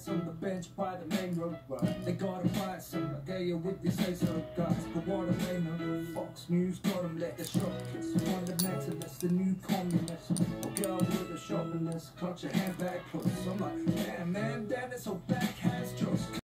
guys on the bench by the main road. They gotta find some gayer with this laser guys. But what do they know? Fox News got them, let the shock kids. Fundamentalist, the new communist. A girl with a shopping list, clutch a handbag close. I'm like, man, damn it, so backhands jokes.